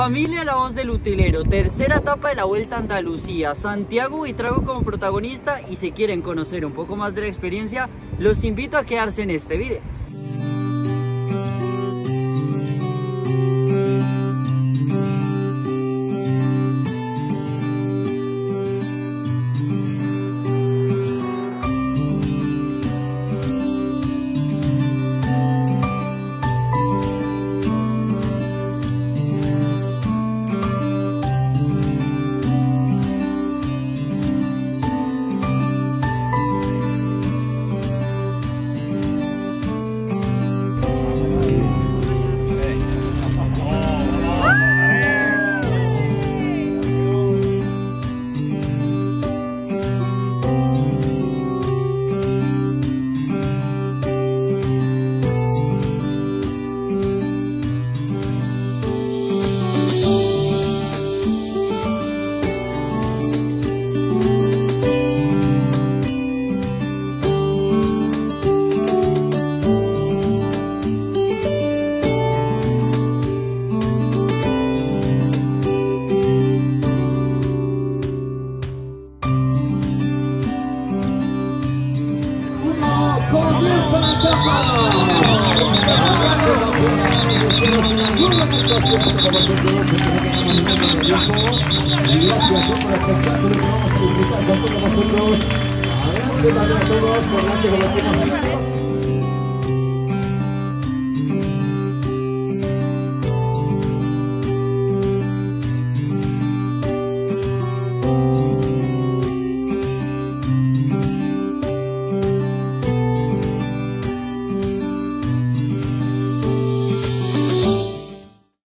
Familia La Voz del Utilero, tercera etapa de la Vuelta a Andalucía. Santiago Buitrago como protagonista, y si quieren conocer un poco más de la experiencia, los invito a quedarse en este video. Gracias por el espectáculo que vamos a disfrutar con todos nosotros. Adelante también a todos, por delante con los